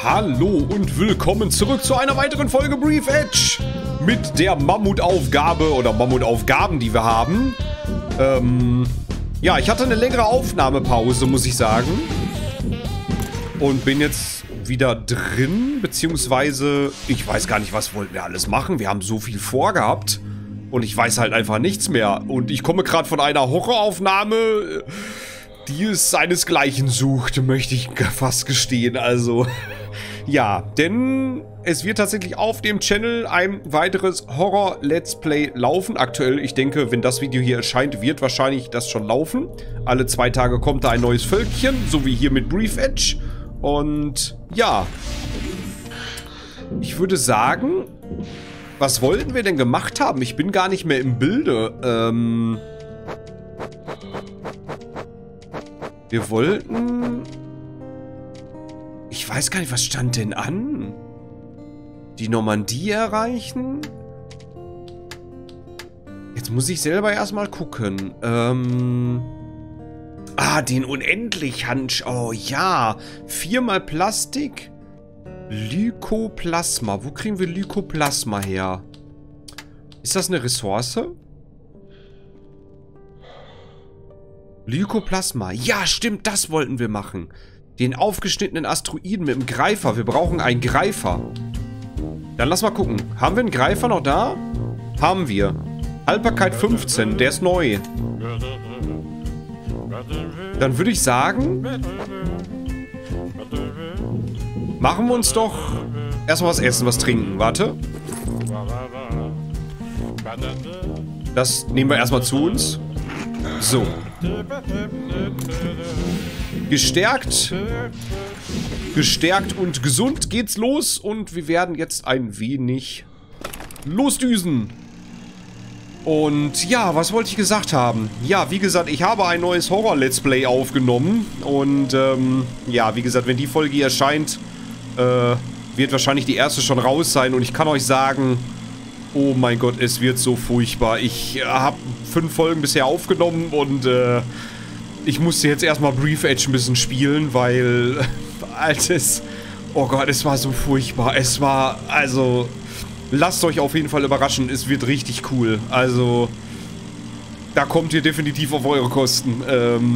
Hallo und willkommen zurück zu einer weiteren Folge Brief Edge mit der Mammutaufgabe oder Mammutaufgaben, die wir haben. Ja, ich hatte eine längere Aufnahmepause, muss ich sagen. Und bin jetzt wieder drin, beziehungsweise ich weiß gar nicht, was wollten wir alles machen. Wir haben so viel vorgehabt und ich weiß halt einfach nichts mehr. Und ich komme gerade von einer Horroraufnahme, die es seinesgleichen sucht, möchte ich fast gestehen. Also, ja, denn es wird tatsächlich auf dem Channel ein weiteres Horror-Let's Play laufen. Aktuell, ich denke, wenn das Video hier erscheint, wird wahrscheinlich das schon laufen. Alle 2 Tage kommt da ein neues Völkchen, so wie hier mit Brief Edge. Und ja, ich würde sagen, was wollten wir denn gemacht haben? Ich bin gar nicht mehr im Bilde. Wir wollten... Ich weiß gar nicht, was stand denn an? Die Normandie erreichen? Jetzt muss ich selber erstmal gucken. Den Unendlich-Handschuh. Oh ja. 4-mal Plastik. Lykoplasma. Wo kriegen wir Lykoplasma her? Ist das eine Ressource? Lykoplasma. Ja, stimmt, das wollten wir machen. Den aufgeschnittenen Asteroiden mit dem Greifer. Wir brauchen einen Greifer. Dann lass mal gucken. Haben wir einen Greifer noch da? Haben wir. Haltbarkeit 15. Der ist neu. Dann würde ich sagen, machen wir uns doch erstmal was essen, was trinken. Warte. Das nehmen wir erstmal zu uns. So. Gestärkt und gesund geht's los und wir werden jetzt ein wenig losdüsen. Und ja, was wollte ich gesagt haben? Ja, wie gesagt, ich habe ein neues Horror-Let's Play aufgenommen und ja, wie gesagt, wenn die Folge hier erscheint, wird wahrscheinlich die erste schon raus sein und ich kann euch sagen, oh mein Gott, es wird so furchtbar. Ich habe 5 Folgen bisher aufgenommen und ich musste jetzt erstmal Brief Edge ein bisschen spielen, weil oh Gott, es war so furchtbar. Es war, also, lasst euch auf jeden Fall überraschen, es wird richtig cool. Also, da kommt ihr definitiv auf eure Kosten.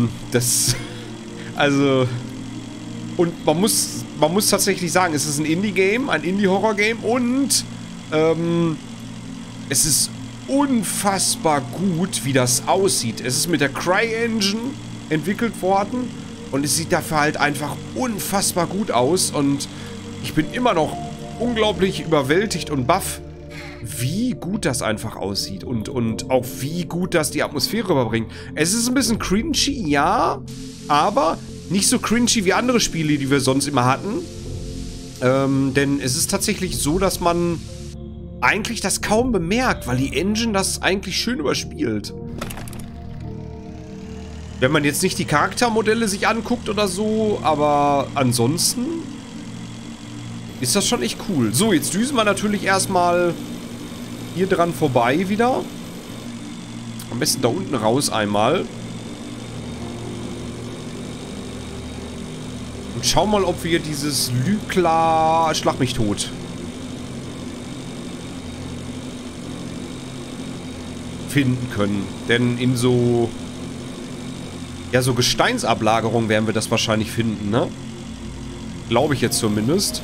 Und man muss tatsächlich sagen, es ist ein Indie-Game, ein Indie-Horror-Game und, es ist unfassbar gut, wie das aussieht. Es ist mit der CryEngine entwickelt worden und es sieht dafür halt einfach unfassbar gut aus und ich bin immer noch unglaublich überwältigt und baff, wie gut das einfach aussieht und auch wie gut das die Atmosphäre überbringt. Es ist ein bisschen cringy, ja, aber nicht so cringy wie andere Spiele, die wir sonst immer hatten. Denn es ist tatsächlich so, dass man eigentlich das kaum bemerkt, weil die Engine das eigentlich schön überspielt. Wenn man jetzt nicht die Charaktermodelle sich anguckt oder so, aber ansonsten ist das schon echt cool. So, jetzt düsen wir natürlich erstmal hier dran vorbei wieder. Am besten da unten raus einmal. Und schauen mal, ob wir dieses Lykla... Schlag mich tot. Finden können. Denn in so... Ja, so Gesteinsablagerungen werden wir das wahrscheinlich finden, ne? Glaube ich jetzt zumindest.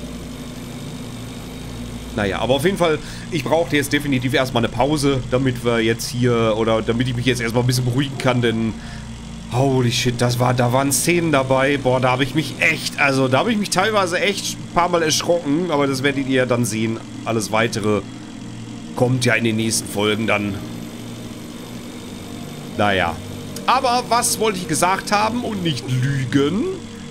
Naja, aber auf jeden Fall, ich brauchte jetzt definitiv erstmal eine Pause, damit wir jetzt hier, oder damit ich mich jetzt erstmal ein bisschen beruhigen kann, denn holy shit, da waren Szenen dabei, boah, da habe ich mich echt, also da habe ich mich teilweise echt ein paar Mal erschrocken, aber das werdet ihr ja dann sehen. Alles Weitere kommt ja in den nächsten Folgen dann. Naja. Aber was wollte ich gesagt haben und nicht lügen?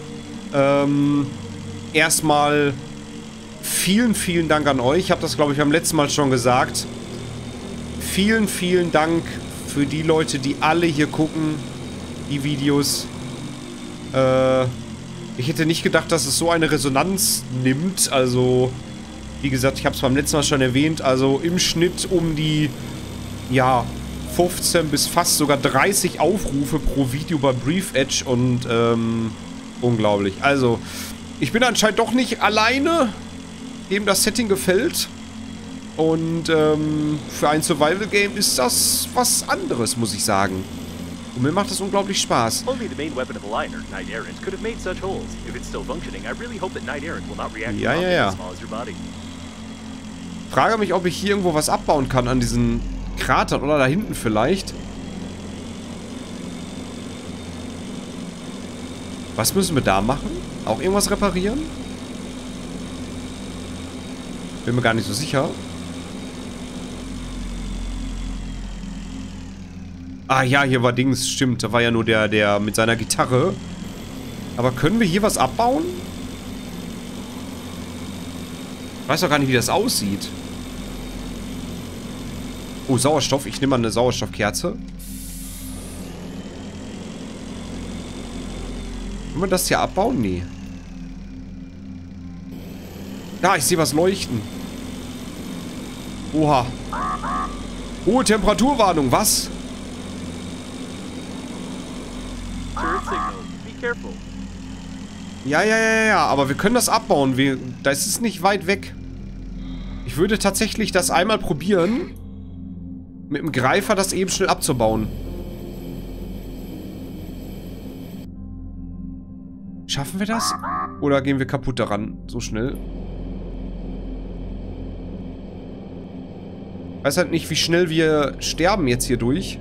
Erstmal vielen, vielen Dank an euch. Ich habe das, glaube ich, beim letzten Mal schon gesagt. Vielen, vielen Dank für die Leute, die alle hier gucken, die Videos. Ich hätte nicht gedacht, dass es so eine Resonanz nimmt. Also, wie gesagt, ich habe es beim letzten Mal schon erwähnt. Also im Schnitt um die, ja, 15 bis fast sogar 30 Aufrufe pro Video bei Brief Edge und unglaublich. Also Ich bin anscheinend doch nicht alleine, dem das Setting gefällt. Und für ein Survival-Game ist das was anderes, muss ich sagen. Und mir macht das unglaublich Spaß. Ja. Frage mich, ob ich hier irgendwo was abbauen kann an diesen Kratern oder da hinten vielleicht. Was müssen wir da machen? Auch irgendwas reparieren? Bin mir gar nicht so sicher. Ah ja, hier war Dings, stimmt. Da war ja nur der mit seiner Gitarre. Aber können wir hier was abbauen? Ich weiß doch gar nicht, wie das aussieht. Oh, Sauerstoff. Ich nehme mal eine Sauerstoffkerze. Können wir das hier abbauen? Nee. Ja, ich sehe was leuchten. Oha. Hohe Temperaturwarnung, was? Ja, aber wir können das abbauen. Das ist nicht weit weg. Ich würde tatsächlich das einmal probieren, mit dem Greifer das eben schnell abzubauen. Schaffen wir das? Oder gehen wir kaputt daran, so schnell? Ich weiß halt nicht, wie schnell wir sterben jetzt hier durch.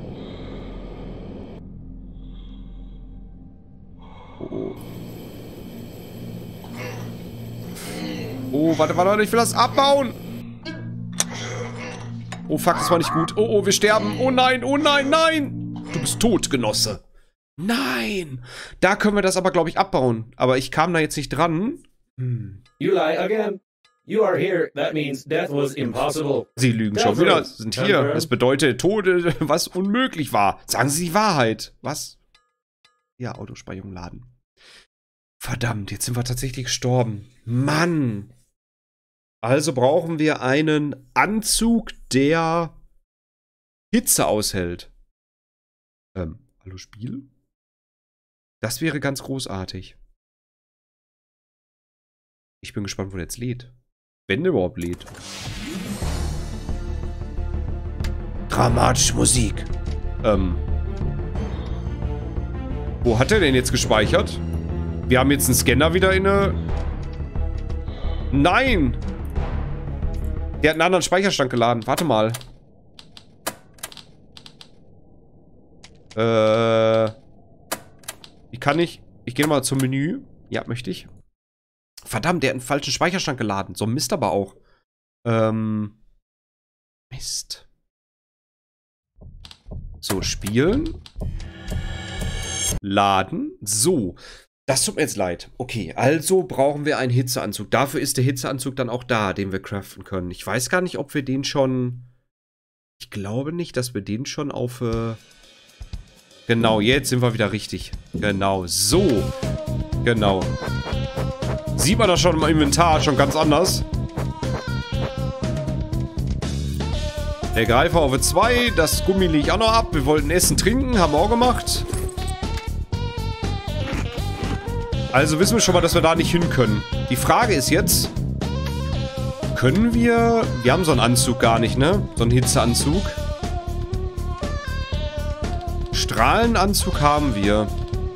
Oh, warte, ich will das abbauen. Oh, fuck, das war nicht gut. Oh, wir sterben. Oh nein. Du bist tot, Genosse. Nein. Da können wir das aber, glaube ich, abbauen. Aber ich kam da jetzt nicht dran. You lie again. You are here. That means death was impossible. Sie lügen schon wieder. Sind hier. Das bedeutet Tode, was unmöglich war. Sagen Sie die Wahrheit. Was? Ja, Autospeicherung laden. Verdammt, jetzt sind wir tatsächlich gestorben. Mann. Also brauchen wir einen Anzug, der Hitze aushält. Hallo Spiel? Das wäre ganz großartig. Ich bin gespannt, wo der jetzt lädt. Wenn der überhaupt lädt. Dramatische Musik. Wo hat er denn jetzt gespeichert? Wir haben jetzt einen Scanner wieder in eine... Nein! Der hat einen anderen Speicherstand geladen. Warte mal. Wie kann ich... Ich gehe mal zum Menü. Ja, möchte ich. Verdammt, der hat einen falschen Speicherstand geladen. So ein Mist aber auch. Mist. So, spielen. Laden. So. Das tut mir jetzt leid. Okay, also brauchen wir einen Hitzeanzug. Dafür ist der Hitzeanzug dann auch da, den wir craften können. Ich weiß gar nicht, ob wir den schon... Ich glaube nicht, dass wir den schon auf... Genau, jetzt sind wir wieder richtig. Genau, so. Genau. Sieht man das schon im Inventar, schon ganz anders. Der Greifer auf 2, das Gummi lege ich auch noch ab. Wir wollten essen, trinken, haben wir auch gemacht. Also wissen wir schon mal, dass wir da nicht hin können. Die Frage ist jetzt, können wir... Wir haben so einen Anzug gar nicht, ne? So einen Hitzeanzug. Strahlenanzug haben wir.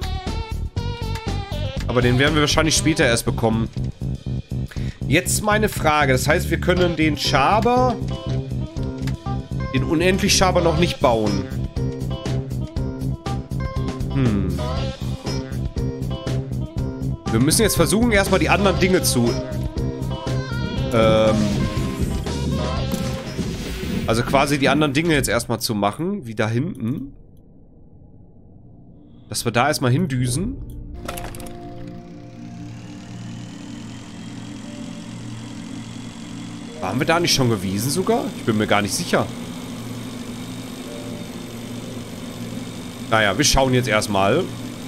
Aber den werden wir wahrscheinlich später erst bekommen. Jetzt meine Frage. Das heißt, wir können den Schaber... Den unendlich Schaber noch nicht bauen. Wir müssen jetzt versuchen, erstmal die anderen Dinge zu... Also quasi die anderen Dinge jetzt erstmal zu machen. Wie da hinten. Dass wir da erstmal hindüsen. Waren wir da nicht schon gewesen sogar? Ich bin mir gar nicht sicher. Naja, wir schauen jetzt erstmal.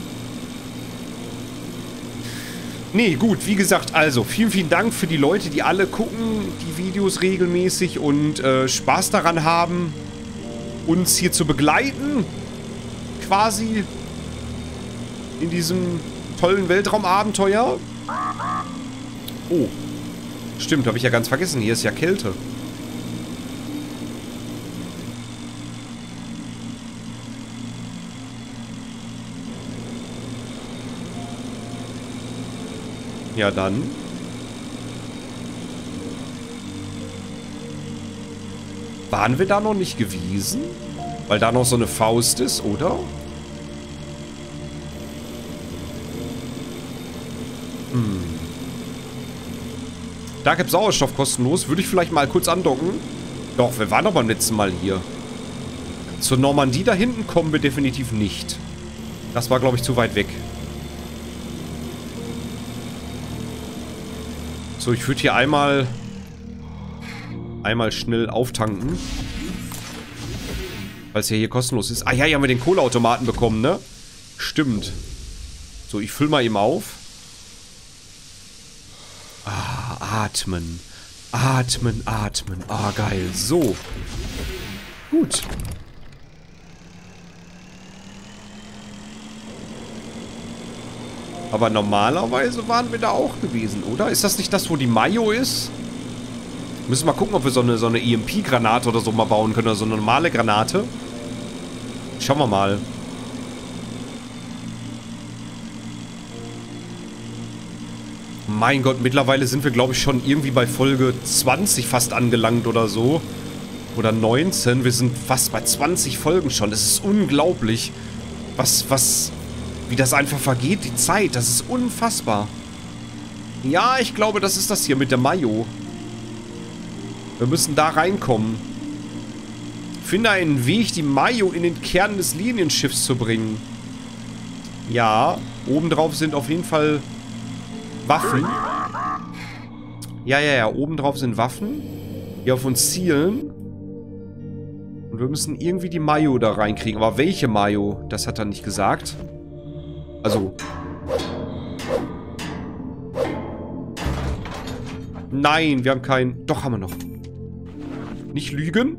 Nee, gut, wie gesagt, also vielen Dank für die Leute, die alle gucken, die Videos regelmäßig und Spaß daran haben, uns hier zu begleiten. Quasi in diesem tollen Weltraumabenteuer. Oh. Stimmt, habe ich ja ganz vergessen. Hier ist ja Kälte. Ja, dann. Waren wir da noch nicht gewesen? Weil da noch so eine Faust ist, oder? Da gibt es Sauerstoff kostenlos. Würde ich vielleicht mal kurz andocken. Doch, wir waren aber beim letzten Mal hier. Zur Normandie da hinten kommen wir definitiv nicht. Das war, glaube ich, zu weit weg. So, ich würde hier einmal schnell auftanken. Weil es ja hier kostenlos ist. Ah ja, hier haben wir den Kohleautomaten bekommen, ne? Stimmt. So, ich fülle mal eben auf. Ah, atmen. Atmen, atmen. Ah, geil. So. Gut. Aber normalerweise waren wir da auch gewesen, oder? Ist das nicht das, wo die Mayo ist? Müssen wir mal gucken, ob wir so eine EMP-Granate oder so mal bauen können. Oder so eine normale Granate. Schauen wir mal. Mein Gott, mittlerweile sind wir, glaube ich, schon irgendwie bei Folge 20 fast angelangt oder so. Oder 19. Wir sind fast bei 20 Folgen schon. Das ist unglaublich, wie das einfach vergeht, die Zeit. Das ist unfassbar. Ja, ich glaube, das ist das hier mit der Mayo. Wir müssen da reinkommen. Finde einen Weg, die Mayo in den Kern des Linienschiffs zu bringen. Ja, obendrauf sind auf jeden Fall Waffen. Ja, obendrauf sind Waffen, die auf uns zielen. Und wir müssen irgendwie die Mayo da reinkriegen. Aber welche Mayo? Das hat er nicht gesagt. Also. Nein, wir haben keinen. Doch, haben wir noch. Nicht lügen.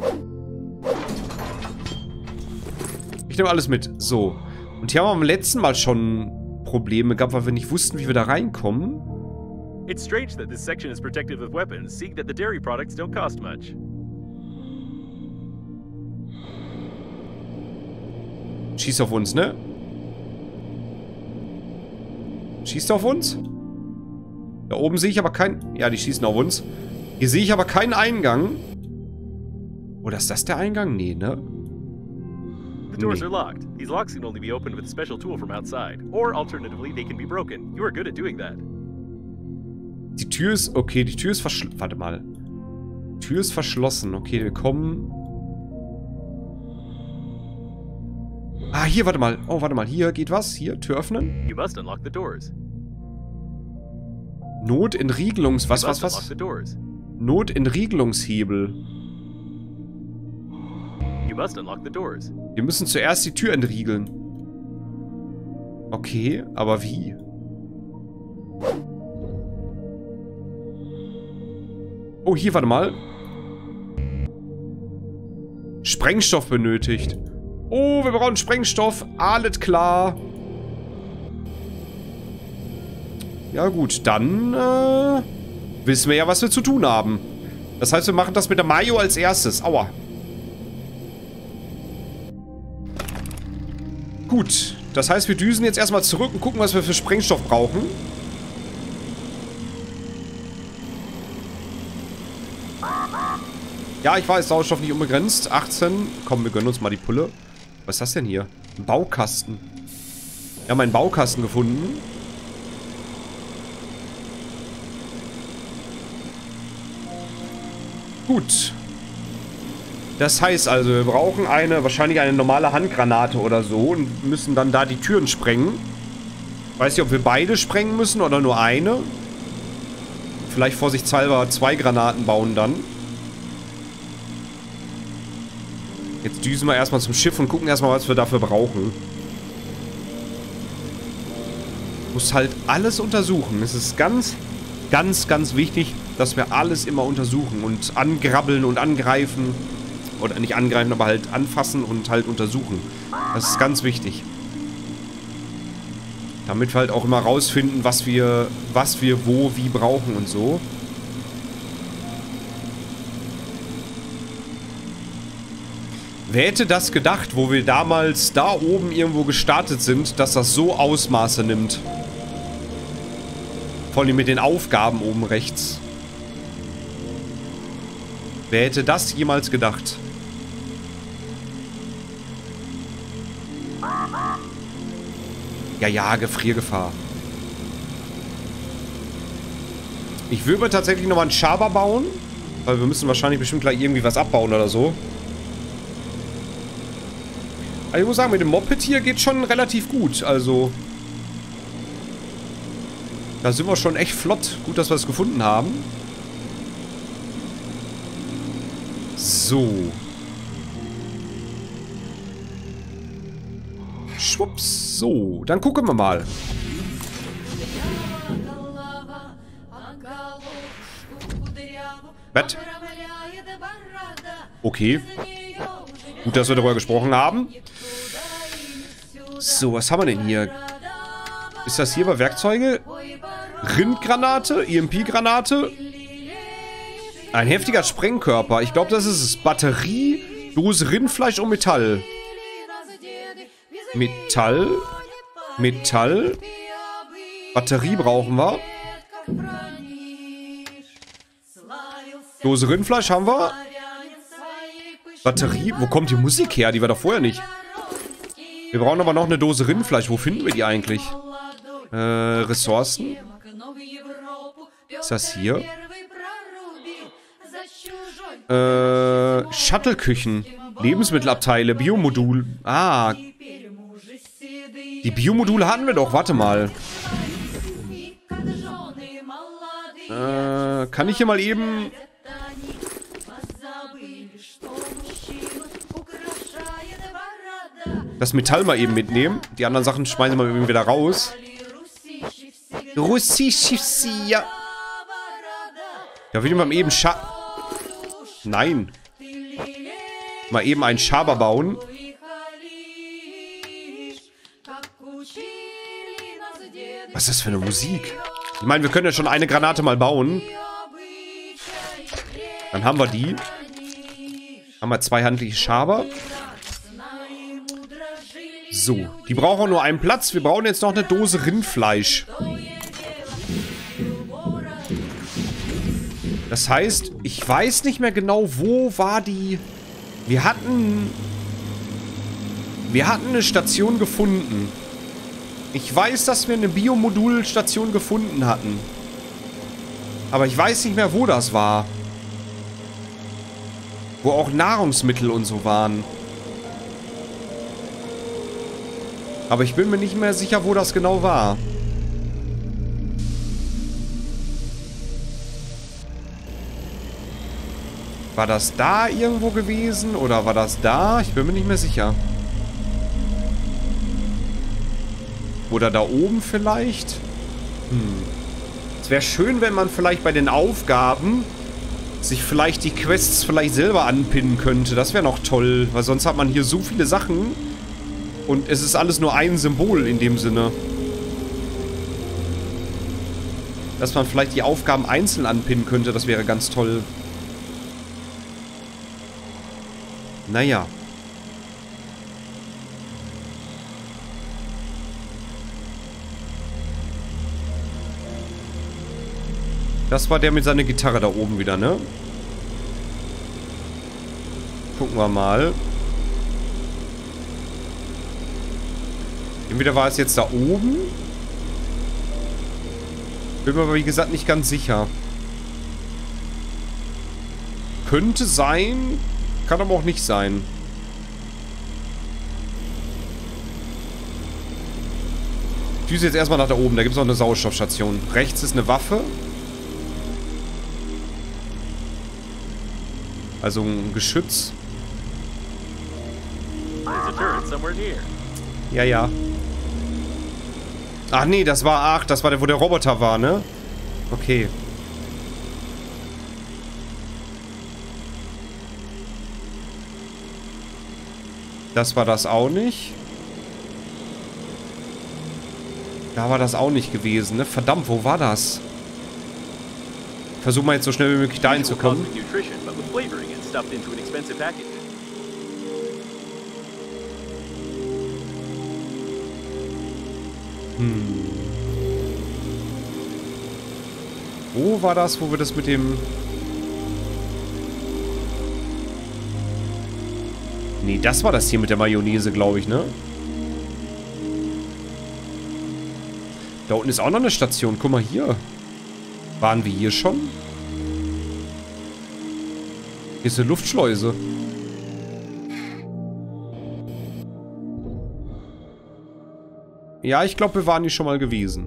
Ich nehme alles mit. So. Und hier haben wir beim letzten Mal schon Probleme gehabt, weil wir nicht wussten, wie wir da reinkommen. It's strange that this section is protected with weapons, seeing that the dairy products don't cost much. Schießt auf uns, ne? Schießt auf uns? Da oben sehe ich aber keinen... Ja, die schießen auf uns. Hier sehe ich aber keinen Eingang. Oder ist das der Eingang? Nee, ne? The doors are locked. These locks can only be opened with a special tool from outside. Or alternatively, they can be broken. You are good at doing that. Die Tür ist... Okay, die Tür ist verschlossen. Warte mal. Die Tür ist verschlossen. Okay, wir kommen... Ah, hier, warte mal. Oh, warte mal. Hier geht was. Hier, Tür öffnen. You must unlock the doors. Notentriegelungs... Was? Notentriegelungshebel. You must unlock the doors. Wir müssen zuerst die Tür entriegeln. Okay, aber wie? Oh, hier, warte mal. Sprengstoff benötigt. Oh, wir brauchen Sprengstoff. Alles klar. Ja gut, dann wissen wir ja, was wir zu tun haben. Das heißt, wir machen das mit der Mayo als erstes. Aua. Gut, das heißt, wir düsen jetzt erstmal zurück und gucken, was wir für Sprengstoff brauchen. Ja, ich weiß, Sauerstoff nicht unbegrenzt. 18. Komm, wir gönnen uns mal die Pulle. Was ist das denn hier? Ein Baukasten. Wir haben einen Baukasten gefunden. Gut. Das heißt also, wir brauchen wahrscheinlich eine normale Handgranate oder so und müssen dann da die Türen sprengen. Weiß nicht, ob wir beide sprengen müssen oder nur eine. Vielleicht vorsichtshalber 2 Granaten bauen dann. Jetzt düsen wir erstmal zum Schiff und gucken erstmal, was wir dafür brauchen. Muss halt alles untersuchen. Es ist ganz, ganz, ganz wichtig, dass wir alles immer untersuchen und angrabbeln und angreifen. Oder nicht angreifen, aber halt anfassen und halt untersuchen. Das ist ganz wichtig. Damit wir halt auch immer rausfinden, was wir wo, wie brauchen und so. Wer hätte das gedacht, wo wir damals da oben irgendwo gestartet sind, dass das so Ausmaße nimmt? Vor allem mit den Aufgaben oben rechts. Wer hätte das jemals gedacht? Ja, Gefriergefahr. Ich will mir tatsächlich nochmal einen Schaber bauen. Weil wir müssen wahrscheinlich bestimmt gleich irgendwie was abbauen oder so. Aber ich muss sagen, mit dem Moped hier geht schon relativ gut. Also, da sind wir schon echt flott. Gut, dass wir es gefunden haben. So. Schwupps. So, dann gucken wir mal. Was? Okay. Gut, dass wir darüber gesprochen haben. So, was haben wir denn hier? Ist das hier bei Werkzeuge? Rindgranate, EMP-Granate. Ein heftiger Sprengkörper. Ich glaube, das ist es. Batterie, Dose Rindfleisch und Metall. Metall. Batterie brauchen wir. Dose Rindfleisch haben wir. Batterie. Wo kommt die Musik her? Die war doch vorher nicht. Wir brauchen aber noch eine Dose Rindfleisch. Wo finden wir die eigentlich? Ressourcen. Ist das hier? Shuttle-Küchen. Lebensmittelabteile. Biomodul. Ah. Die Biomodule hatten wir doch. Warte mal. Kann ich hier mal eben... das Metall mal eben mitnehmen. Die anderen Sachen schmeißen wir eben wieder raus. Ja. Da will ich mal eben Nein. Mal eben einen Schaber bauen. Was ist das für eine Musik? Ich meine, wir können ja schon eine Granate mal bauen. Dann haben wir die. Haben wir zwei handliche Schaber. So, die brauchen nur einen Platz. Wir brauchen jetzt noch eine Dose Rindfleisch. Das heißt, ich weiß nicht mehr genau, wo war die... Wir hatten eine Station gefunden. Ich weiß, dass wir eine Biomodulstation gefunden hatten. Aber ich weiß nicht mehr, wo das war. Wo auch Nahrungsmittel und so waren. Aber ich bin mir nicht mehr sicher, wo das genau war. War das da irgendwo gewesen? Oder war das da? Ich bin mir nicht mehr sicher. Oder da oben vielleicht? Es wäre schön, wenn man vielleicht bei den Aufgaben sich vielleicht die Quests vielleicht selber anpinnen könnte. Das wäre noch toll. Weil sonst hat man hier so viele Sachen. Und es ist alles nur ein Symbol in dem Sinne. Dass man vielleicht die Aufgaben einzeln anpinnen könnte, das wäre ganz toll. Naja. Das war der mit seiner Gitarre da oben wieder, ne? Gucken wir mal. Entweder war es jetzt da oben. Bin mir aber wie gesagt nicht ganz sicher. Könnte sein. Kann aber auch nicht sein. Ich düse jetzt erstmal nach da oben. Da gibt es noch eine Sauerstoffstation. Rechts ist eine Waffe. Also ein Geschütz. Ja, ja. Ach nee, das war der, wo der Roboter war, ne? Okay. Das war das auch nicht. Da war das auch nicht gewesen, ne? Verdammt, wo war das? Versuchen wir jetzt so schnell wie möglich dahin zu kommen. Wo war das, wo wir das mit dem... Nee, das war das hier mit der Mayonnaise, glaube ich, ne? Da unten ist auch noch eine Station. Guck mal hier. Waren wir hier schon? Hier ist eine Luftschleuse. Ja, ich glaube, wir waren hier schon mal gewesen.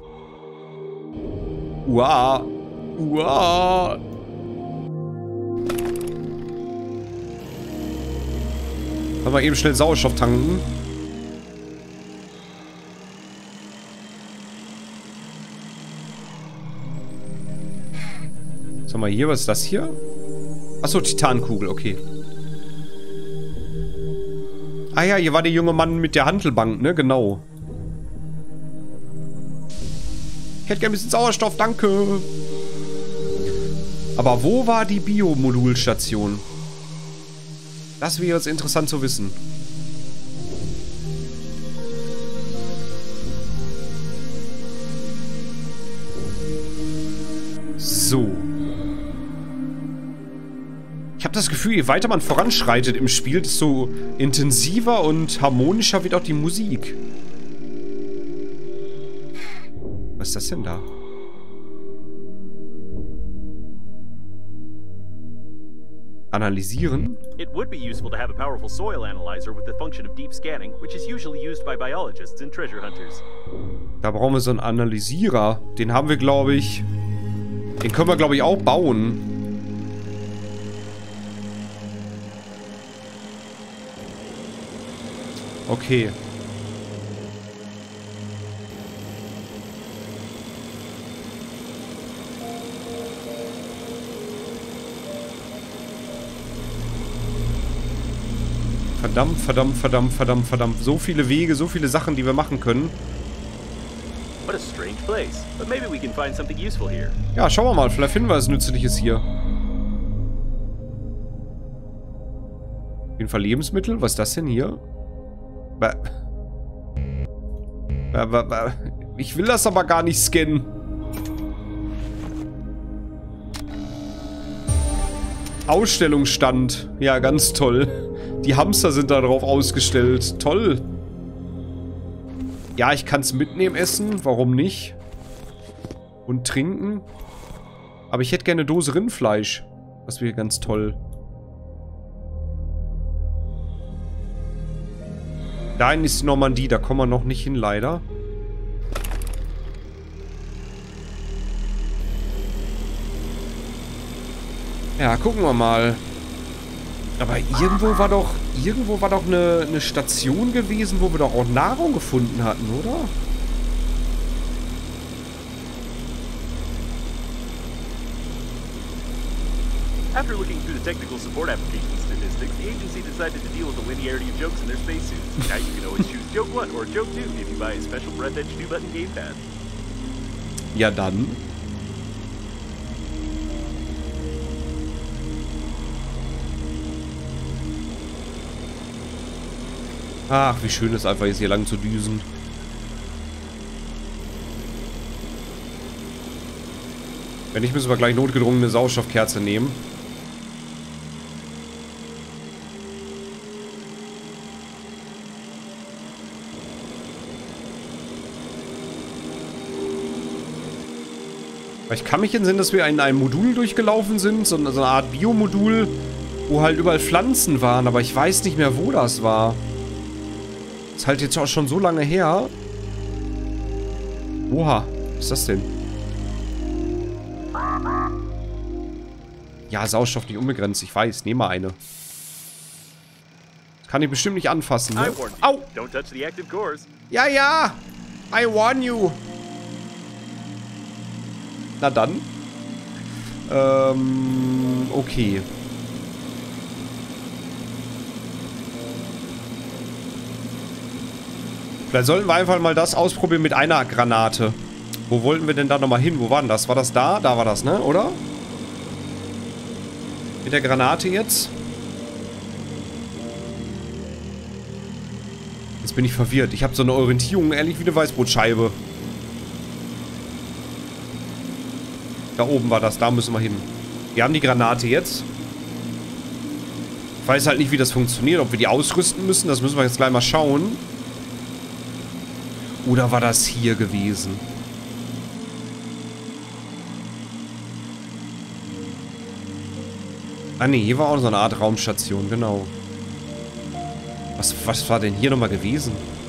Uah. Uah. Sollen wir eben schnell Sauerstoff tanken? Sag mal hier, was ist das hier? Achso, Titankugel, okay. Ah ja, hier war der junge Mann mit der Hantelbank, ne? Genau. Ich hätte gerne ein bisschen Sauerstoff, danke. Aber wo war die Biomodulstation? Das wäre jetzt interessant zu wissen. So. Ich habe das Gefühl, je weiter man voranschreitet im Spiel, desto intensiver und harmonischer wird auch die Musik. Was ist das denn da? Analysieren? It would be useful to have a powerful soil analyzer with the function of deep scanning, which is usually used by biologists and treasure hunters. Da brauchen wir so einen Analysierer. Den haben wir, glaube ich... Den können wir, glaube ich, auch bauen. Okay. Verdammt, verdammt, verdammt, verdammt, verdammt. So viele Wege, so viele Sachen, die wir machen können. What a strange place. But maybe we can find something useful here. Ja, schauen wir mal. Vielleicht finden wir was Nützliches hier. Auf jeden Fall Lebensmittel. Was ist das denn hier? Ich will das aber gar nicht scannen. Ausstellungsstand. Ja, ganz toll. Die Hamster sind da drauf ausgestellt. Toll. Ja, ich kann es mitnehmen, essen. Warum nicht? Und trinken. Aber ich hätte gerne eine Dose Rindfleisch. Das wäre ganz toll. Dahin ist die Normandie. Da kommen wir noch nicht hin, leider. Ja, gucken wir mal. Aber irgendwo war doch eine Station gewesen, wo wir doch auch Nahrung gefunden hatten, oder? After looking through the technical support application statistics, the agency decided to deal with the linearity of jokes in their spacesuits. Now you can always choose Joke 1 or Joke 2 if you buy a special Breath Edge 2-button gamepad. Ja, dann. Ach, wie schön es einfach ist, hier lang zu düsen. Wenn nicht, müssen wir gleich notgedrungen eine Sauerstoffkerze nehmen. Ich kann mich entsinnen, dass wir in einem Modul durchgelaufen sind, so eine Art Biomodul, wo halt überall Pflanzen waren, aber ich weiß nicht mehr, wo das war. Ist halt jetzt auch schon so lange her. Oha, was ist das denn? Ja, Sauerstoff nicht unbegrenzt, ich weiß, nehme mal eine. Kann ich bestimmt nicht anfassen, ne? Au! Don't touch the active cores. Ja, ja! I warn you! Na dann. Okay. Vielleicht sollten wir einfach mal das ausprobieren mit einer Granate. Wo wollten wir denn da nochmal hin? Wo war denn das? War das da? Da war das, ne? Oder? Mit der Granate jetzt? Jetzt bin ich verwirrt. Ich habe so eine Orientierung, ehrlich wie eine Weißbrotscheibe. Da oben war das. Da müssen wir hin. Wir haben die Granate jetzt. Ich weiß halt nicht, wie das funktioniert. Ob wir die ausrüsten müssen. Das müssen wir jetzt gleich mal schauen. Oder war das hier gewesen? Ah ne, hier war auch so eine Art Raumstation, genau. Was war denn hier nochmal gewesen?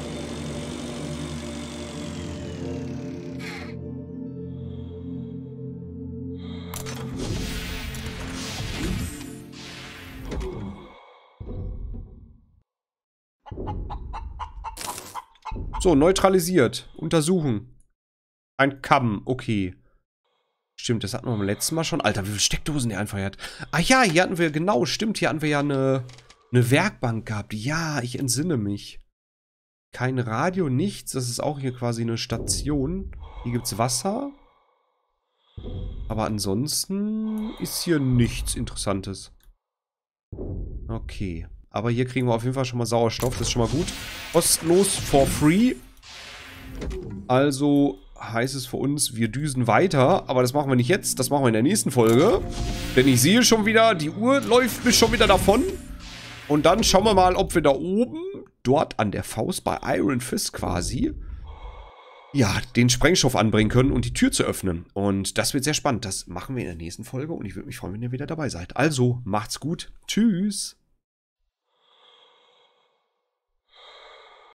So, neutralisiert. Untersuchen. Ein Kamm, okay. Stimmt, das hatten wir beim letzten Mal schon. Alter, wie viele Steckdosen der einfach hat. Ach ja, hier hatten wir, genau, stimmt, hier hatten wir ja eine Werkbank gehabt. Ja, ich entsinne mich. Kein Radio, nichts. Das ist auch hier quasi eine Station. Hier gibt es Wasser. Aber ansonsten ist hier nichts Interessantes. Okay. Aber hier kriegen wir auf jeden Fall schon mal Sauerstoff. Das ist schon mal gut. Kostenlos, for free. Also heißt es für uns, wir düsen weiter. Aber das machen wir nicht jetzt. Das machen wir in der nächsten Folge. Denn ich sehe schon wieder, die Uhr läuft mir schon wieder davon. Und dann schauen wir mal, ob wir da oben, dort an der Faust bei Iron Fist quasi, ja, den Sprengstoff anbringen können und die Tür zu öffnen. Und das wird sehr spannend. Das machen wir in der nächsten Folge. Und ich würde mich freuen, wenn ihr wieder dabei seid. Also, macht's gut. Tschüss.